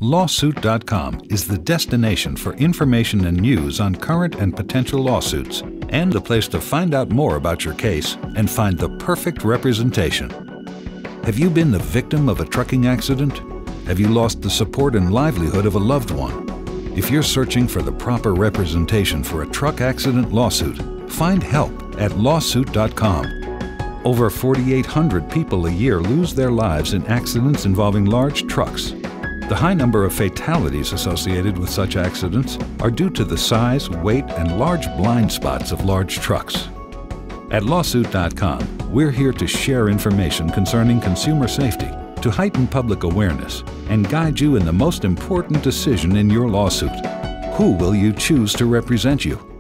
Lawsuit.com is the destination for information and news on current and potential lawsuits, and the place to find out more about your case and find the perfect representation. Have you been the victim of a trucking accident? Have you lost the support and livelihood of a loved one? If you're searching for the proper representation for a truck accident lawsuit, find help at Lawsuit.com. Over 4,800 people a year lose their lives in accidents involving large trucks. The high number of fatalities associated with such accidents are due to the size, weight, and large blind spots of large trucks. At Lawsuit.com, we're here to share information concerning consumer safety, to heighten public awareness, and guide you in the most important decision in your lawsuit. Who will you choose to represent you?